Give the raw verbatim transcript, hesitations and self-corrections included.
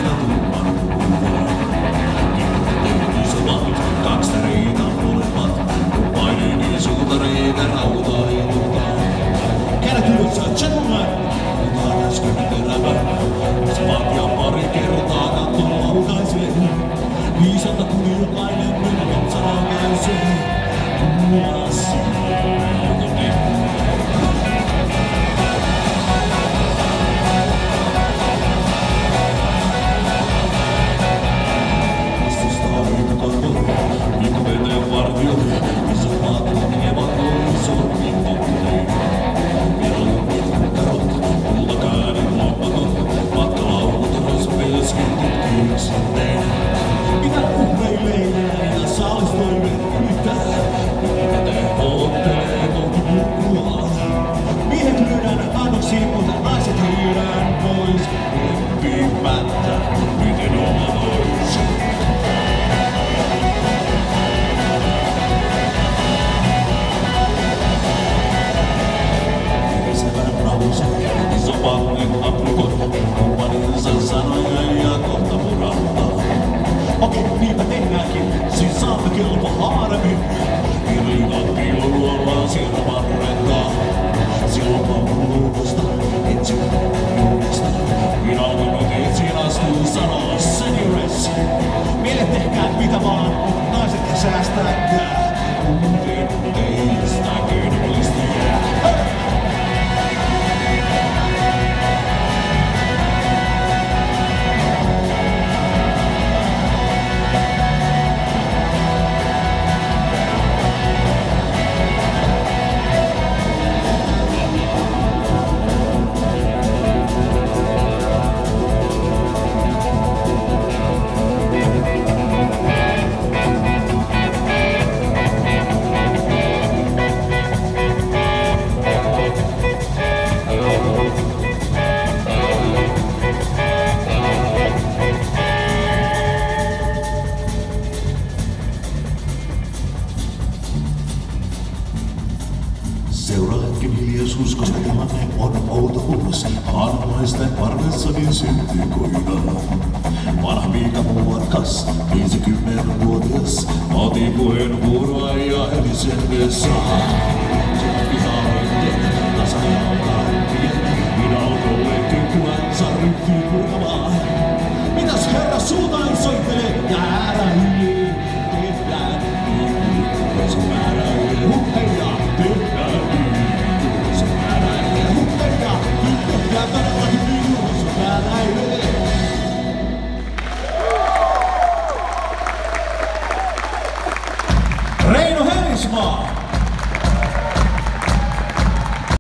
aina tumman kuvaan. Isovat gangstereita molemmat, kumppainiin suutareita rautailutaan. Kädet ylös, gentlemen, otetaan äsken terävä. Samat ja pari kertaa katton laukaisee. Viisalta kun jokainen minun sanoo käysee. Muassa joten vastustaa aina karvoja, niin kuin veteen vartioja. Missä maat lankevat noin sormin kokkuteen. Virallinen pitkät karot, kultakäänin loppatot. Matkalaukut rospeeskentit kyyksinteen. Mitä uhreilee ja saalistoimet yhtään? Mitä te oottelee kohti pukkuaan? Miehet lyödään annoksiin, mutta naiset hiirään pois. Lempimättä, miten oma vois. Pesevän ravusa, iso pannen aprikot. Kumppaninsa sanoja ja kohta murahtaa. Okei, niinpä tehdäänkin, siis saamme kelpo harmin. Kirjat piiloruollaan siellä varrentaa. Silloin luukosta, etsin juuresta. Virallinen nyt etsin astuu sanoa seniores. Miehet tehkää mitä vaan, mutta naiset säästäkää. Kuten teistä kynnyllistä jää. Seuraa hetken hiljaisuus, koska tilanne on outous. Haanamaisten parvessani syntyy koina. Vanha piika muokas, viisikymmenvuotias. Otin puheenvuoroa ja heti sen vessaan. Sen pihalle tasajan kaikkien. Minä autolle kykyänsä ryhtyy purkamaan. Mitäs herra suutaan soittelee ja äärä hiljaa? Tehdään niin, kun se määrä ei huppeja. Tehdään niin, kun se määrä ei huppeja. Nyt tehdään todellakin niin, kun se määrä ei. Reino Herismaa!